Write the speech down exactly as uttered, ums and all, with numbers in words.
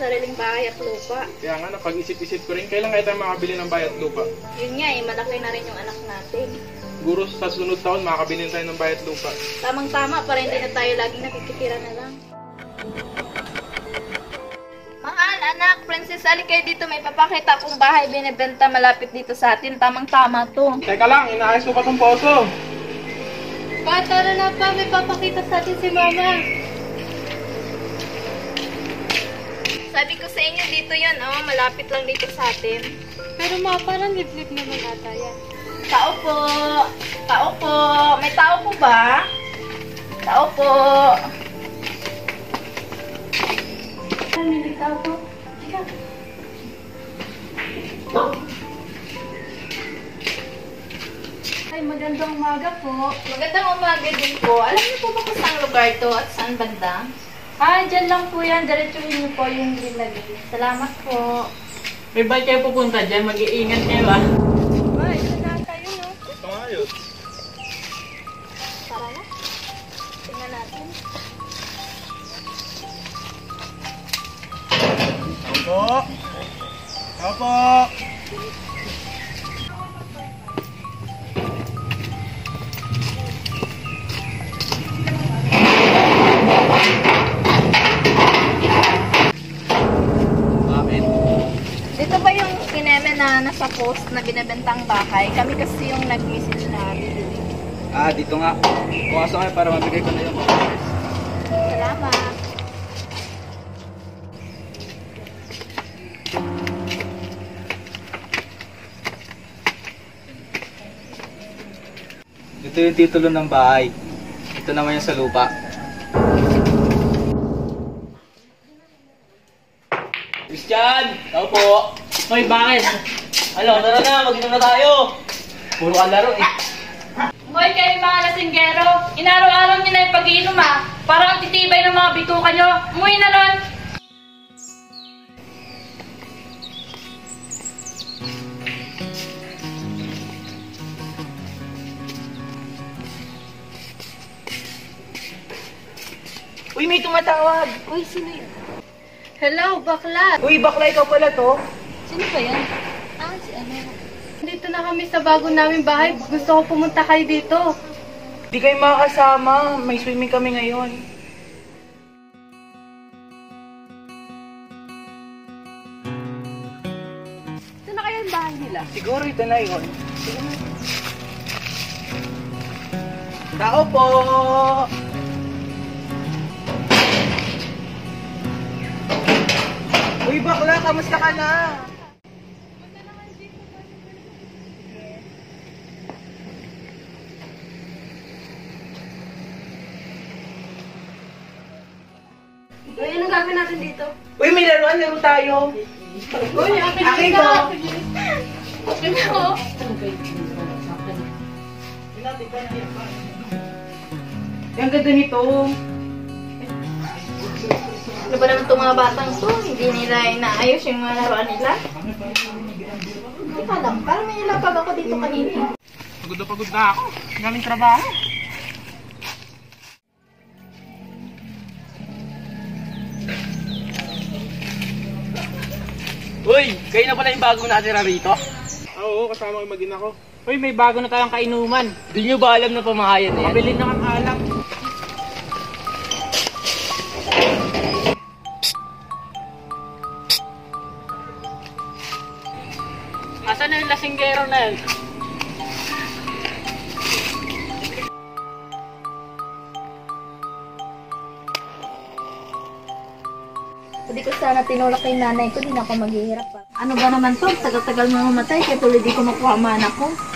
sariling bahay at lupa. Kaya nga, napag-isip-isip ko rin, kailan kaya tayo makabili ng bahay at lupa? Yun nga eh, malaki na rin yung anak natin. Siguro sa sunod taon, makakabili tayo ng bahay at lupa. Tamang-tama, para hindi na tayo laging nakikitira na lang. Mahal, anak, Princess, alik kayo dito. May papakita akong bahay binibenta malapit dito sa atin. Tamang-tama to. Teka lang, inaayos ko pa tong poso. Pa, tara na pa. May papakita sa atin si Mama. Sabi ko sa inyo, dito yan. Oh, malapit lang dito sa atin. Pero ma, parang liblib naman ata yan. Tao po. Tao po. May tao po ba? Tao po. May tao po. Ay, magandang umaga po. Magandang umaga din po. Alam niyo po ba kung saan lugar to at saan banda? Ah, dyan lang po yan. Diretsuhin niyo po yung ginlagay. Salamat po. May ba't kayo pupunta dyan? Mag-iingat kayo ah. Ay, ito na tayo, no? Ito nga yun. Tara na. Tingnan natin. Opo. Opo. Dito ba yung kineme na nasa post na binibentang bahay? Kami kasi yung nag-message na bibili. Ah, dito nga. Pumasok kayo para mabigay ko na yung papers. Salamat. Ito yung titulo ng bahay. Ito naman yung sa lupa. Christian! Tao po! Hoy, bakit? Ano, tara na, mag-inom na tayo! Puro ka laro eh. Hoy, kayo mga lasinggero. Inaraw-araw niyo na yung pag-iinom ah. Parang ang titibay ng mga bituka nyo. Umuwi na ron. Uy, may tumatawag! Uy, sino yun? Hello, bakla. Uy, bakla ikaw pala to? Sino ba yan? Ah, si ano? Dito na kami sa bago namin bahay. Gusto ko pumunta kayo dito. Di kayo makakasama. May swimming kami ngayon. Ito na kaya ang bahay nila. Siguro ito na yun. Sige na. Tao po! Uy, bakla! Kamusta ka na? Uy, anong gagawin natin dito? Uy, may laruan. Laro tayo. Uy, akin Akin dito. ko. Akin ako. Ang ganda nito. Ano ba naman itong mga batang to? Hindi nila inaayos yung mga laruan nila? Hindi ka alam. Parang may nilapag ako dito kanina. Pagod na pagod na ako. Galing trabaho. Uy, kayo na pala yung bagong natira rito? Ah, oo, kasama ko mag-ina ko. Uy, may bago na tayong kainuman. Di nyo ba alam na pamahayan na yan? Mabilin na kang alak. Asan na yung lasinggero na yan? Hindi ko sana tinulak kay nanay ko, di na ako maghihirap pa. Ano ba naman to? Tagal-tagal mo mamatay, kaya tuloy di ko makuha mana ko.